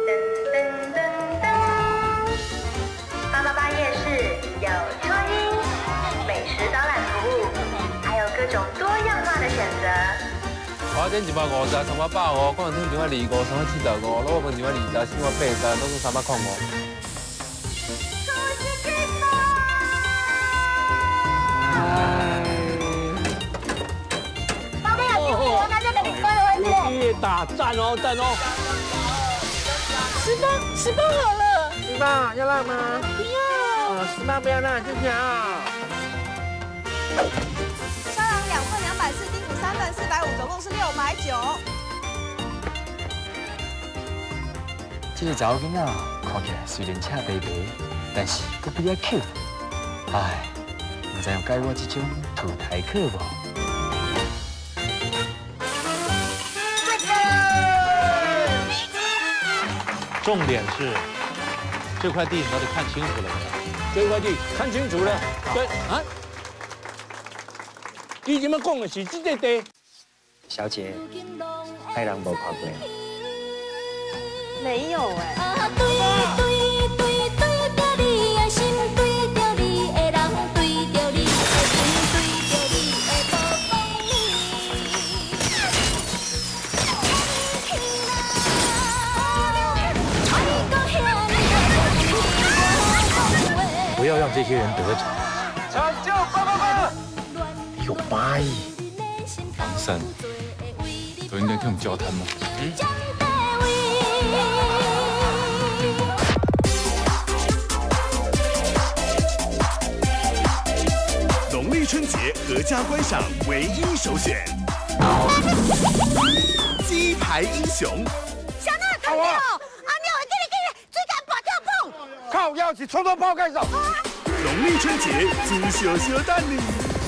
888夜市有初音美食导览服务，还有各种多样化的选择。 花店150，3百85，广场店125，3百75，老饭店120，新华80，都是305。 打赞哦，赞哦 10包好了 ，10包要辣吗？ 不要。 10包不要辣，谢谢啊。 沙朗2份240，丁骨3份450，总共是690。 这个查某囡仔看起来虽然恰白白，但是佫比较 Q。哎，唔知有解我这种土台客无？ 重点是这块地你到底看清楚了没有？ 这块地看清楚了，对啊，你怎么讲的是这个地？ 小姐，爱人无看过。 没有哎。 不要让这些人得逞。 抢救888！ 有8亿，唐三都应该跟我们交谈吗？ 农历春节合家观赏唯一首选，鸡排英雄。 小娜，看到阿妞，给你，追赶把跳碰。 靠，要起冲冲泡盖手。 农历春节，猪小小蛋你。